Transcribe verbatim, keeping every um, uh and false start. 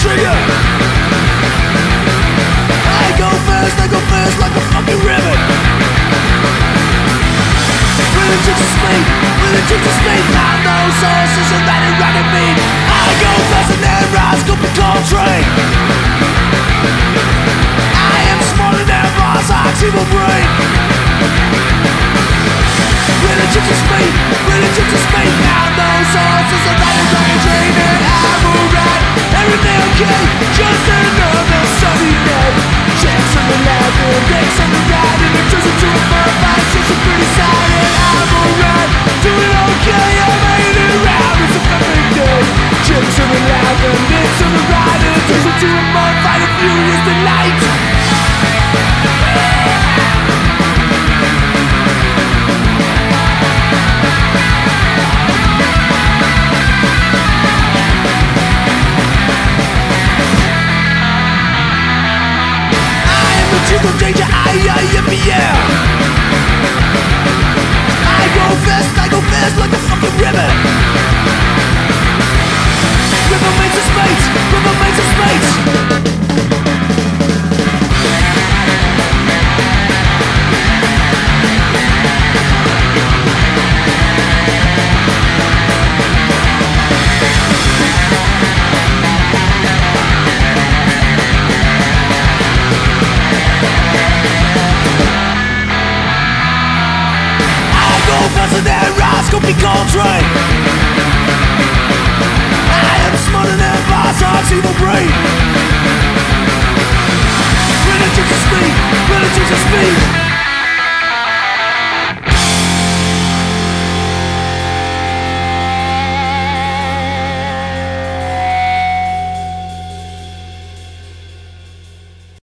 trigger. I go fast, I go fast like a fucking ribbon. With a touch of speed, with a touch of speed. I know sources are running, running me. I go faster than rise, go be Coltrane. I am smaller than Mars, Ox evil brain. With a touch of speed, with a touch of speed. Now those sources are running, running, dreaming. I'm alright, everything okay. Just another sunny day. Checks on the left and dicks on the right, and it turns into a fun fight. It's a pretty side, and I'm alright, doing okay. I made it round, it's a perfect day. Checks on the left and dicks on the right, and it turns into a fun fight. A furious delight. No danger, I, I, am, yeah. I go fast, I go fast like a fucking river. River makes a space, river makes a space. Faster than rise, go be Coltrane.